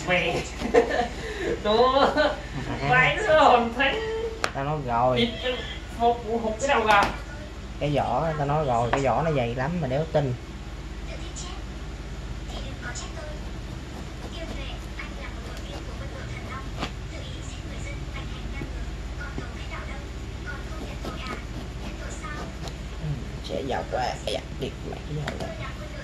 mẹ. Nó vãi nó hồn thánh. Tao nói rồi. Hụt cái đầu ra. Cái vỏ tao nói rồi, cái vỏ nó dày lắm mà nếu tin. Sẽ dọc qua điệt mẹ cái gì vậy?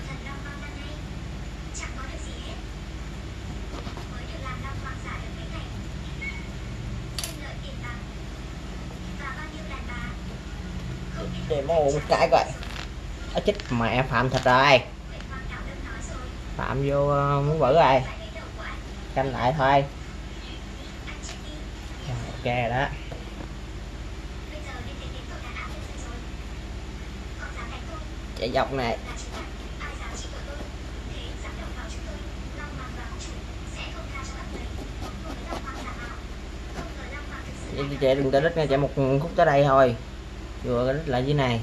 Để một cái coi. Ở chết mẹ Phạm thịt rồi. Phạm vô muốn bự rồi. Canh lại thôi. Ok rồi đó. Chạy dọc này. Chạy đừng tới đích nha, chạy một khúc tới đây thôi. Vừa cái đích lại dưới này.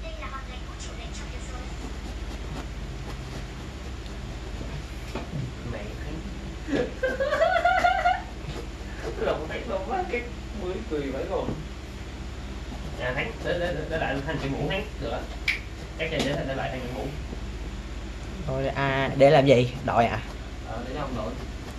Mẹ lòng thấy luôn quá cái mũi cười vãi luôn. À Thắng, để lại thành cái mũ Thắng được rồi. Các chạy để lại thành cái mũ. Thôi à, để làm gì? Đội à? Để cho ông đội.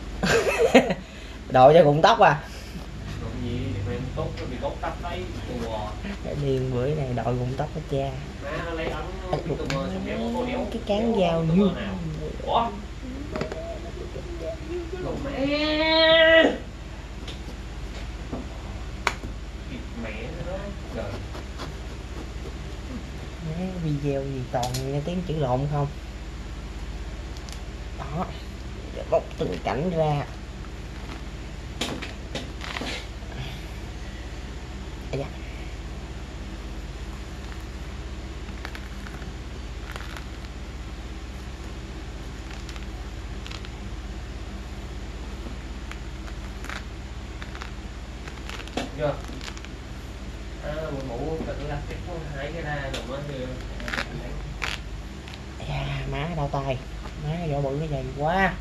Đội cho cụm tóc à? Đội gì thì em tốt bị cốt tóc đấy đùa. Cái điên bữa này đội cụm tóc hết cha. Má lấy ống cái cán dao như. Ủa? Đồ mẹ. Mẹ nó trời. Video gì toàn nghe tiếng chữ lộn không? Đó, bóc từng cảnh ra. Da. Chưa? Mũ tự là cái hai cái ra rồi mới đưa. Da, má đau tay. Má vỏ bự cái dày quá.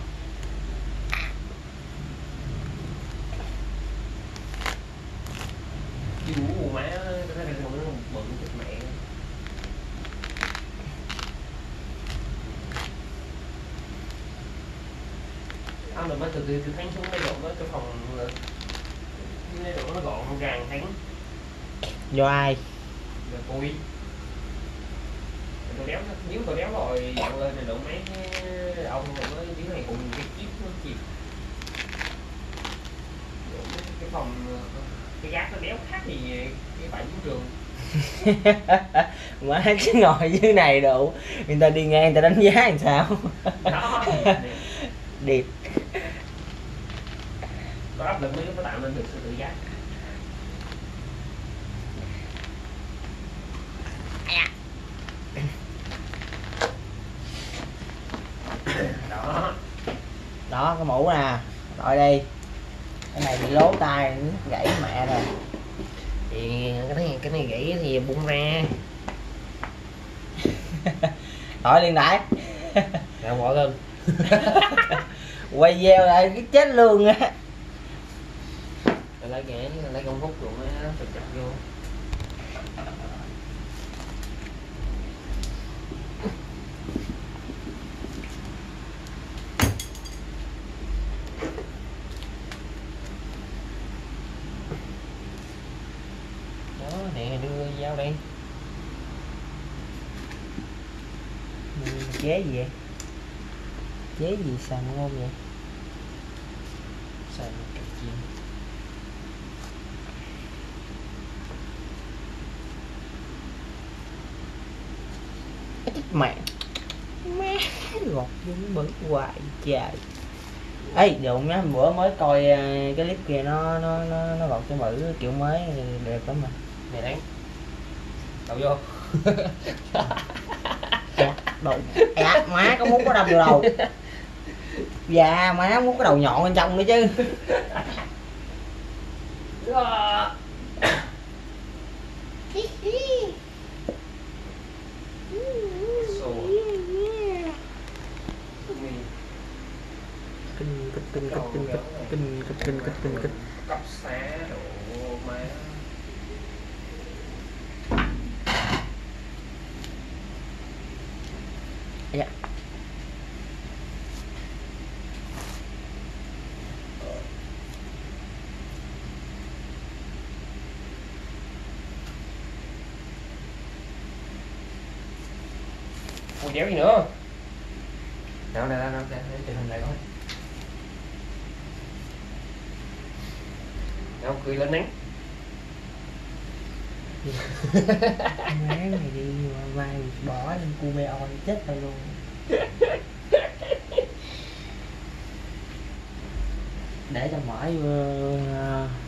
Chứ đủ má cái này nó bự chết mẹ. Ông đừng mới từ Thắng xuống cái gọn đó cái phòng cái độ nó gọn gàng Thắng. Do ai? Rồi tôi đéo nếu tôi đéo rồi dặn lên thì độ mấy ông mới dưới này cùng cái chiếc nó chìm. Cái phòng cái gác nó đéo khác gì cái bãi chiến trường. Má cứ ngồi dưới này đủ người ta đi ngang người ta đánh giá làm sao. Đó, Điệp. có áp lực mới có tạo nên được sự tự giác. Đó. Đó cái mũ nè, đội đi. Cái này bị lố tay gãy mẹ rồi. Thì cái này gãy thì bung ra. Đội liền đại. Dạ bỏ lên. Quay video lại cái chết luôn á. Lấy ghẻ lấy công hút rồi nó chặt chặt vô. Đó nè đưa dao đây. Chế gì vậy? Chế gì xàm ngon vậy? Xài cặp chim. Mẹ má gọt giống bẩn hoài trời. Ê đụng nhá, bữa mới coi cái clip kia nó gọt cái bự kiểu mới đẹp lắm mà. Này đánh đậu vô. Đụng dạ má có muốn có đâm vô đầu. Dạ má muốn có đầu nhọn bên trong nữa chứ. Kinh kinh kích kinh kích kinh kích. Cấp xá đồ má. Dạ. Ủa đéo gì nữa. Đâu để chụp hình lại coi. Đâu cười lên nắng. Má này đi mà mai bỏ lên Cumeon chết tao luôn. Để cho mở vô